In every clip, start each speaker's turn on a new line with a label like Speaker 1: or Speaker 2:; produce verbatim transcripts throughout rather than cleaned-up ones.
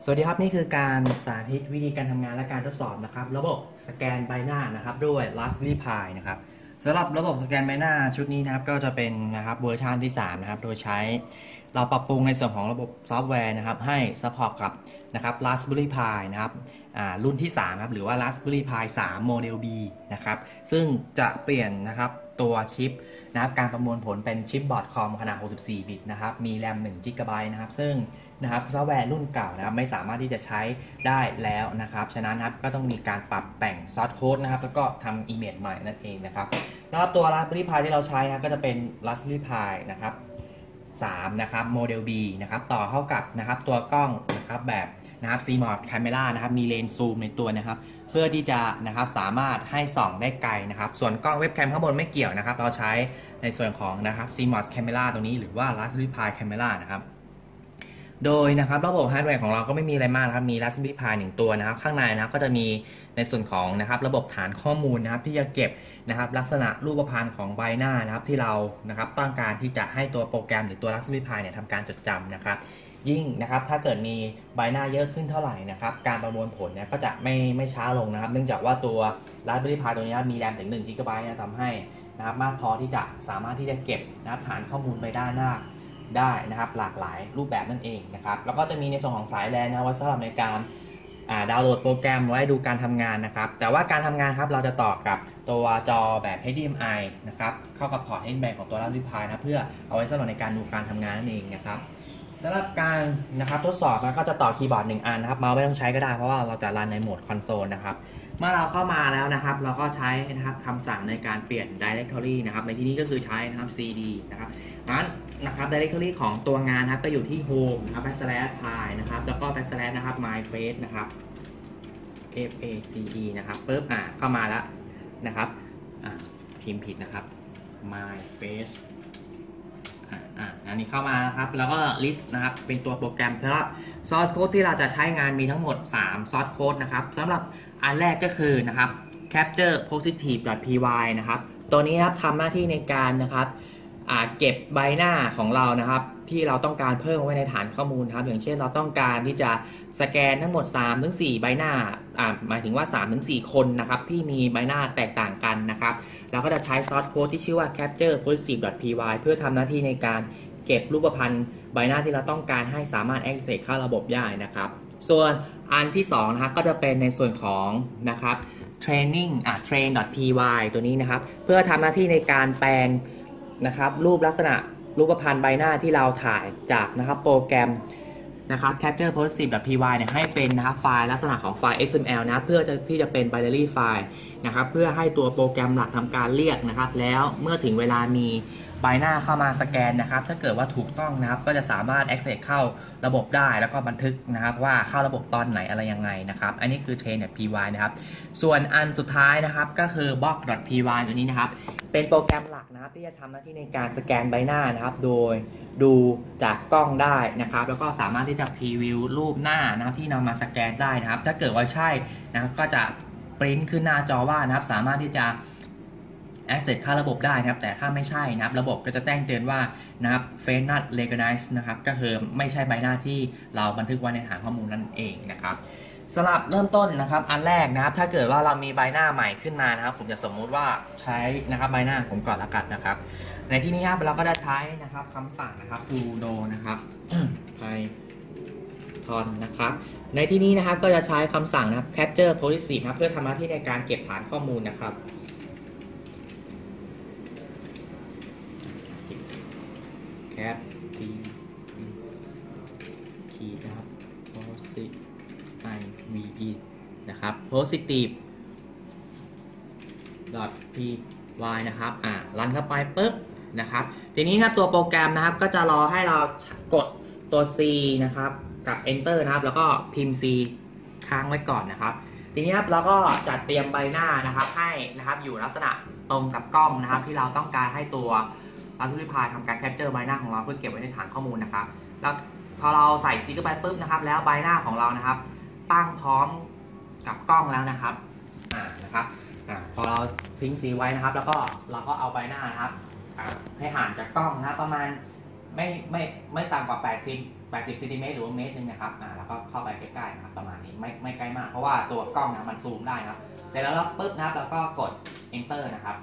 Speaker 1: สวัสดีครับนี่คือการสาธิตวิธีการทำงานและการทดสอบนะครับระบบสแกนใบหน้านะครับด้วย Raspberry Pi นะครับสำหรับระบบสแกนใบหน้าชุดนี้นะครับก็จะเป็นนะครับเวอร์ชันที่สามนะครับโดยใช้เราปรับปรุงในส่วนของระบบซอฟต์แวร์นะครับให้ support กับนะครับ Raspberry Pi นะครับรุ่นที่สามครับหรือว่า Raspberry Pi สาม โมเดล B นะครับซึ่งจะเปลี่ยนนะครับตัวชิปนะครับการประมวลผลเป็นชิปบอร์ดคอมขนาดหกสิบสี่บิตนะครับมีแรมหนึ่ง จี บี นะครับซึ่งนะครับซอฟต์แวร์รุ่นเก่านะครับไม่สามารถที่จะใช้ได้แล้วนะครับฉะนั้นครับก็ต้องมีการปรับแต่งซอสโค้ดนะครับแล้วก็ทำอีเมจใหม่นั่นเองนะครับแล้วตัว Raspberry Pi ที่เราใช้ครับก็จะเป็น Raspberry Pi นะครับสามนะครับโมเดล B นะครับต่อเข้ากับนะครับตัวกล้องนะครับแบบนะครับ ซี มอส Camera นะครับมีเลนส์ซูมในตัวนะครับเพื่อที่จะนะครับสามารถให้ส่องได้ไกลนะครับส่วนกล้องเว็บแคมข้างบนไม่เกี่ยวนะครับเราใช้ในส่วนของนะครับ ซี มอส Camera ตรงนี้หรือว่า Raspberry Pi Camera นะครับโดยนะครับระบบฮาร์ดแวร์ของเราก็ไม่มีอะไรมากครับมี Raspberry Pi หนึ่งตัวนะครับข้างในนะครับก็จะมีในส่วนของนะครับระบบฐานข้อมูลนะครับที่จะเก็บนะครับลักษณะรูปพรรณของใบหน้านะครับที่เรานะครับต้องการที่จะให้ตัวโปรแกรมหรือตัว Raspberry Pi เนี่ยทำการจดจำนะครับยิ่งนะครับถ้าเกิดมีใบหน้าเยอะขึ้นเท่าไหร่นะครับการประมวลผลเนี่ยก็จะไม่ไม่ช้าลงนะครับเนื่องจากว่าตัว Raspberry Pi ตัวนี้มีแรมถึงหนึ่ง จี บี นะทำให้นะครับมากพอที่จะสามารถที่จะเก็บนะครับฐานข้อมูลใบหน้าได้นะครับหลากหลายรูปแบบนั่นเองนะครับแล้วก็จะมีในส่วนของสายแลนนะไว้สำหรับในการดาวน์โหลดโปรแกรมไว้ดูการทำงานนะครับแต่ว่าการทำงานครับเราจะต่อกับตัวจอแบบ เอช ดี เอ็ม ไอ นะครับเข้ากับพอร์ต เอช ดี เอ็ม ไอ ของตัว Raspberry Pi นะเพื่อเอาไว้สำหรับในการดูการทำงานนั่นเองนะครับสำหรับการนะครับทดสอบก็จะต่อคีย์บอร์ดหนึ่งอันนะครับเมาส์ไม่ต้องใช้ก็ได้เพราะว่าเราจะรันในโหมดคอนโซลนะครับเมื่อเราเข้ามาแล้วนะครับเราก็ใช้นะครับคำสั่งในการเปลี่ยน directory นะครับในที่นี้ก็คือใช้นะครับ ซี ดี นะครับนั้นนะครับ directory ของตัวงานนะครับก็อยู่ที่ home นะครับ backslash pi นะครับแล้วก็ backslash นะครับ my face นะครับ f a c e นะครับปึ๊บอ่ะเข้ามาแล้วนะครับอ่ะพิมพ์ผิดนะครับ my faceอ่ะอันนี้เข้ามานะครับแล้วก็ list นะครับเป็นตัวโปรแกรมสำหรับซอสโค้ดที่เราจะใช้งานมีทั้งหมดสามซอสโค้ดนะครับสำหรับอันแรกก็คือนะครับ capture positive.py นะครับตัวนี้ครับทำหน้าที่ในการนะครับเก็บใบหน้าของเรานะครับที่เราต้องการเพิ่มไว้ในฐานข้อมูลครับอย่างเช่นเราต้องการที่จะสแกนทั้งหมด สามถึงสี่ ใบหน้าหมายถึงว่า สามถึงสี่ คนนะครับที่มีใบหน้าแตกต่างกันนะครับเราก็จะใช้ซอสโค้ดที่ชื่อว่า capture positive.py เพื่อทำหน้าที่ในการเก็บรูปพรรณใบหน้าที่เราต้องการให้สามารถ access เข้าระบบได้นะครับส่วนอันที่สองนะครับก็จะเป็นในส่วนของนะครับ training อ่ะ train.py ตัวนี้นะครับเพื่อทำหน้าที่ในการแปลงนะครับรูปลักษณะรูปพรรณใบหน้าที่เราถ่ายจากนะครับโปรแกรมนะครับ capture positive.py เนี่ยให้เป็นนะครับไฟล์ลักษณะของไฟล์ เอ็กซ์ เอ็ม แอล นะเพื่อจะที่จะเป็น binary file นะครับเพื่อให้ตัวโปรแกรมหลักทำการเรียกนะครับแล้วเมื่อถึงเวลามีใบหน้าเข้ามาสแกนนะครับถ้าเกิดว่าถูกต้องนะครับก็จะสามารถ access เข้าระบบได้แล้วก็บันทึกนะครับว่าเข้าระบบตอนไหนอะไรยังไงนะครับอันนี้คือ train.py นะครับส่วนอันสุดท้ายนะครับก็คือ box.py ตัวนี้นะครับเป็นโปรแกรมหลักนะครับที่จะทำหน้าที่ในการสแกนใบหน้านะครับโดยดูจากกล้องได้นะครับแล้วก็สามารถที่จะพรีวิวรูปหน้านะครับที่นำมาสแกนได้นะครับถ้าเกิดว่าใช่นะครับก็จะปริ้นขึ้นหน้าจอว่านะครับสามารถที่จะaccess เข้าระบบได้นะครับแต่ถ้าไม่ใช่นะครับระบบก็จะแจ้งเตือนว่านะครับ face not recognized นะครับก็คือไม่ใช่ใบหน้าที่เราบันทึกไว้ในฐานข้อมูลนั่นเองนะครับสำหรับเริ่มต้นนะครับอันแรกนะครับถ้าเกิดว่าเรามีใบหน้าใหม่ขึ้นมานะครับผมจะสมมุติว่าใช้นะครับใบหน้าผมก่อนละกันนะครับในที่นี้ครับเราก็จะใช้นะครับคำสั่งนะครับ sudo นะครับ python นะครับในที่นี้นะครับก็จะใช้คำสั่งนะครับ capture positive นะครับเพื่อทำหน้าที่ในการเก็บฐานข้อมูลนะครับแคปทีคีย์นะครับ positive i v e นะครับ positive dot py นะครับอ่ารันเข้าไปปุ๊บนะครับทีนี้นะตัวโปรแกรมนะครับก็จะรอให้เรากดตัว C นะครับกับ enter นะครับแล้วก็พิมพ์ C ค้างไว้ก่อนนะครับทีนี้ครับเราก็จัดเตรียมใบหน้านะครับให้นะครับอยู่ลักษณะตรงกับกล้องนะครับที่เราต้องการให้ตัวRaspberry Pi ทำการแคปเจอร์ใบหน้าของเราเพื่อเก็บไว้ในฐานข้อมูลนะครับแล้วพอเราใส่ซีเข้าไปปุ๊บนะครับแล้วใบหน้าของเรานะครับตั้งพร้อมกับกล้องแล้วนะครับอ่านะครับอ่าพอเราทิ้งซีไว้นะครับแล้วก็เราก็เอาใบหน้านะครับอ่าให้ห่างจากกล้องนะครับประมาณไม่ไม่ไม่ต่ำกว่าแปดสิบแปดสิบเซนติเมตรหรือว่าเมตรนึงนะครับอ่าแล้วก็เข้าไปใกล้ๆนะครับประมาณนี้ไม่ไม่ใกล้มากเพราะว่าตัวกล้องนะมันซูมได้นะครับเสร็จแล้วปุ๊บนะครับแล้วก็กด enter นะครับ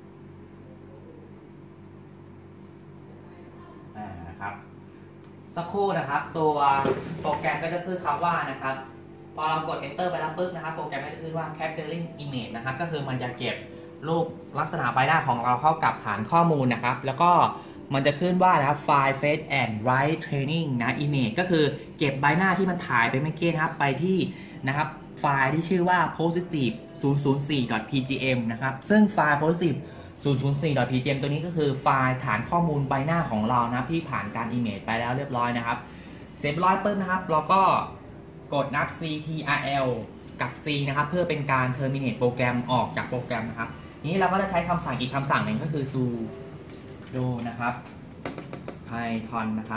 Speaker 1: อ่านะครับสักครู่นะครับตัวโปรแกรมก็จะขึ้นคำว่านะครับพอเรากด enter ไปแล้วปุ๊บนะครับโปรแกรมก็จะขึ้นว่า capturing image นะครับก็คือมันจะเก็บรูปลักษณะใบหน้าของเราเข้ากับฐานข้อมูลนะครับแล้วก็มันจะขึ้นว่านะครับ file face and right training นะ image ก็คือเก็บใบหน้าที่มันถ่ายไปเมื่อกี้นะครับไปที่นะครับไฟล์ที่ชื่อว่า positive ศูนย์ ศูนย์ สี่ พี จี เอ็ม นะครับซึ่งไฟล์ positive ศูนย์ ศูนย์ สี่ พี จี เอ็ม ตัวนี้ก็คือไฟล์ฐานข้อมูลใบหน้าของเรานะครับที่ผ่านการ image ไปแล้วเรียบร้อยนะครับเสร็จร้อยปุ๊บนะครับเราก็กดนับ ctrl กับ c นะครับเพื่อเป็นการ terminate โปรแกรมออกจากโปรแกรมนะครับนี้เราก็จะใช้คำสั่งอีกคำสั่งหนึ่งก็คือ sudo นะครับ python นะครับ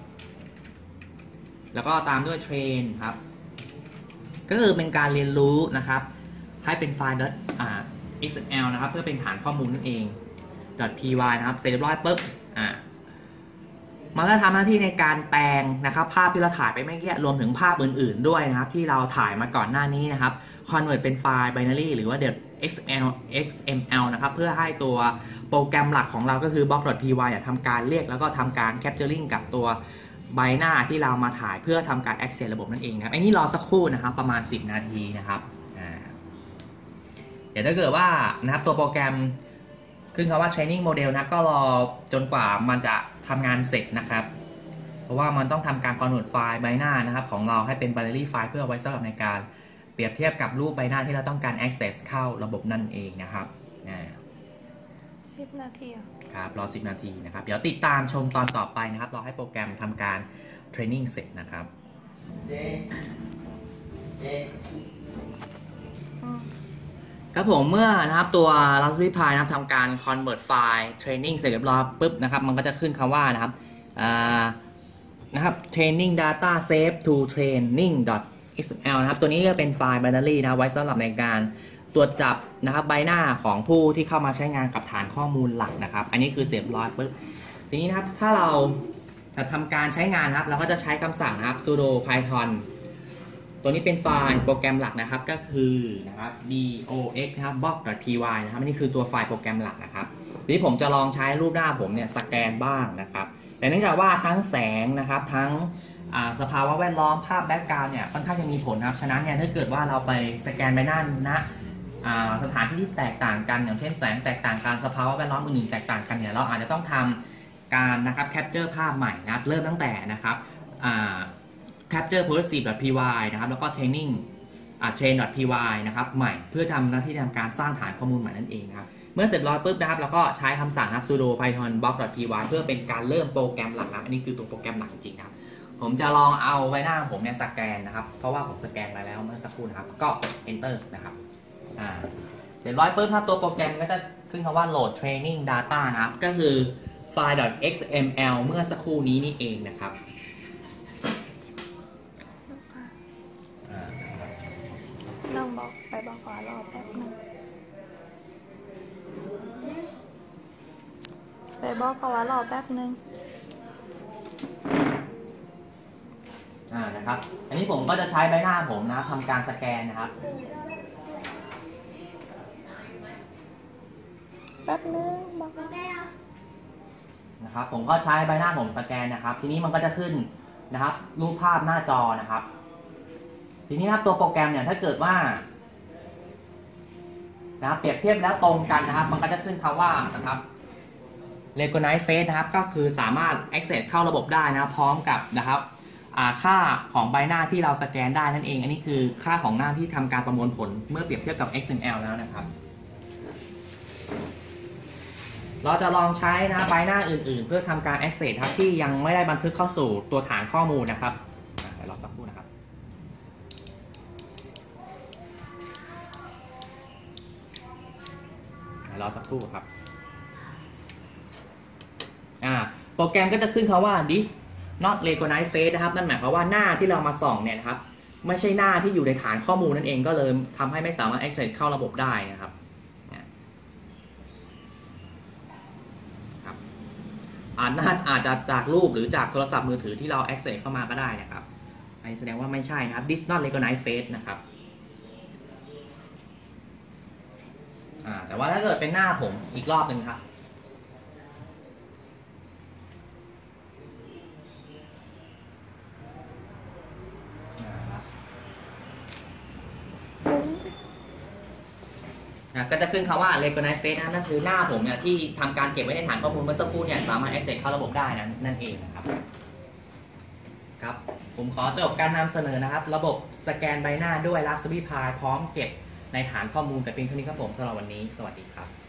Speaker 1: แล้วก็ตามด้วย train ครับก็คือเป็นการเรียนรู้นะครับให้เป็นไฟล์ .xml นะครับเพื่อเป็นฐานข้อมูลนั่นเอง .py นะครับเสร็จเรียบร้อยปุ๊บอ่ามันก็ทำหน้าที่ในการแปลงนะครับภาพที่เราถ่ายไปเมื่อกี้รวมถึงภาพอื่นๆด้วยนะครับที่เราถ่ายมาก่อนหน้านี้นะครับ convert เป็นไฟล์ binary หรือว่า .xml xml นะครับเพื่อให้ตัวโปรแกรมหลักของเราก็คือ block.py ทำการเรียกแล้วก็ทำการ capturing กับตัวใบหน้าที่เรามาถ่ายเพื่อทำการ access ระบบนั่นเองนะครับอันนี้รอสักครู่นะครับประมาณสิบนาทีนะครับเดี๋ยวถ้าเกิดว่านะครับตัวโปรแกรมขึ้นคำว่า training model นะก็รอจนกว่ามันจะทำงานเสร็จนะครับเพราะว่ามันต้องทำการ convert ไฟล์ใบหน้านะครับของเราให้เป็น binary file เพื่อไว้สำหรับในการเปรียบเทียบกับรูปใบหน้าที่เราต้องการ access เข้าระบบนั่นเองนะครับ
Speaker 2: สิบนาที
Speaker 1: ครับรอสิบนาทีนะครับเดี๋ยวติดตามชมตอนต่อไปนะครับรอให้โปรแกรมทำการเทรนนิ่งเสร็จนะครับครับผมเมื่อนะครับตัว Raspberry Pi นะครับทำการ convert ไฟล์ training เสร็จเรียบร้อยปุ๊บนะครับมันก็จะขึ้นคำว่านะครับนะครับ training data save to training.xml นะครับตัวนี้ก็เป็นไฟล์ binary นะไว้สำหรับในการตรวจจับนะครับใบหน้าของผู้ที่เข้ามาใช้งานกับฐานข้อมูลหลักนะครับอันนี้คือเสร็จร้อยปุ๊บทีนี้นะครับถ้าเราจะทำการใช้งานครับเราก็จะใช้คำสั่งนะครับ sudo python ตัวนี้เป็นไฟล์โปรแกรมหลักนะครับก็คือนะครับ dox นะครับ block.py นะครับอันนี้คือตัวไฟล์โปรแกรมหลักนะครับทีนี้ผมจะลองใช้รูปหน้าผมเนี่ยสแกนบ้างนะครับแต่เนื่องจากว่าทั้งแสงนะครับทั้งสภาวะแวดล้อมภาพแบ็กกราวด์เนี่ยค่อนข้างจะมีผลครับฉะนั้นเนี่ยถ้าเกิดว่าเราไปสแกนใบหน้านะสถานที่ที่แตกต่างกันอย่างเช่นแสงแตกต่างกันสภาวะแวดล้อมอื่นๆแตกต่างกันเนี่ยเราอาจจะต้องทำการนะครับแคปเจอร์ภาพใหม่นะครับเริ่มตั้งแต่นะครับแคปเจอร์ positive.py นะครับแล้วก็ training train.py นะครับใหม่เพื่อทำหน้าที่ทำการสร้างฐานข้อมูลใหม่นั่นเองนะครับเมื่อเสร็จร้อยปุ๊บนะครับเราก็ใช้คำสั่งครับ sudo python block.py เพื่อเป็นการเริ่มโปรแกรมหลักนะอันนี้คือตัวโปรแกรมหลักจริงๆครับผมจะลองเอาใบหน้าผมเนี่ยสแกนนะครับเพราะว่าผมสแกนไปแล้วเมื่อสักครู่นะครับก็ enter นะครับอ่าเสร็จร้อยปุ๊บครับตัวโปรแกรมก็จะขึ้นคำว่า load training data นะครับก็คือไฟล์ .xml เมื่อสักครู่นี้นี่เองนะครับ
Speaker 2: ลองบอกไปบอกขอรอแป๊บนึงไปบอกขอว่ารอแป๊บนึง
Speaker 1: อ่านะครับอันนี้ผมก็จะใช้ใบหน้าผมนะทำการสแกนนะครับ
Speaker 2: แป๊บนึงบอกได้
Speaker 1: นะครับผมก็ใช้ใบหน้าผมสแกนนะครับทีนี้มันก็จะขึ้นนะครับรูปภาพหน้าจอนะครับทีนี้นะครับตัวโปรแกรมเนี่ยถ้าเกิดว่านะครับเปรียบเทียบแล้วตรงกันนะครับมันก็จะขึ้นคำว่านะครับ recognize face นะครับก็คือสามารถ access เข้าระบบได้นะพร้อมกับนะครับค่าของใบหน้าที่เราสแกนได้นั่นเองอันนี้คือค่าของหน้าที่ทำการประมวลผลเมื่อเปรียบเทียบกับ เอ็กซ์ เอ็ม แอล แล้วนะครับเราจะลองใช้นะใบหน้าอื่นๆเพื่อทำการ access ครับที่ยังไม่ได้บันทึกเข้าสู่ตัวฐานข้อมูลนะครับเดี๋ยวรอสักครู่นะครับรอสักครู่ครับอ่าโปรแกรมก็จะขึ้นคำว่า this not recognize face นะครับนั่นหมายความว่าหน้าที่เรามาส่องเนี่ยนะครับไม่ใช่หน้าที่อยู่ในฐานข้อมูลนั่นเองก็เลยทำให้ไม่สามารถ access เข้าระบบได้นะครับอาจน่าอาจจะจากรูปหรือจากโทรศัพท์มือถือที่เรา access เข้ามาก็ได้นะครับอันนี้แสดงว่าไม่ใช่นะครับ this not recognize face นะครับอ่าแต่ว่าถ้าเกิดเป็นหน้าผมอีกรอบหนึ่งครับนะก็จะขึ้นคำว่า recognize face นะนั่นคือหน้าผมเนี่ยที่ทำการเก็บไว้ในฐานข้อมูลเมื่อสักครู่เนี่ยสามารถ access เข้าระบบได้นะนั่นเองนะครับครับผมขอจบการนำเสนอนะครับระบบสแกนใบหน้าด้วย Raspberry Pi พร้อมเก็บในฐานข้อมูลแต่เพียงเท่านี้ครับผมสำหรับวันนี้สวัสดีครับ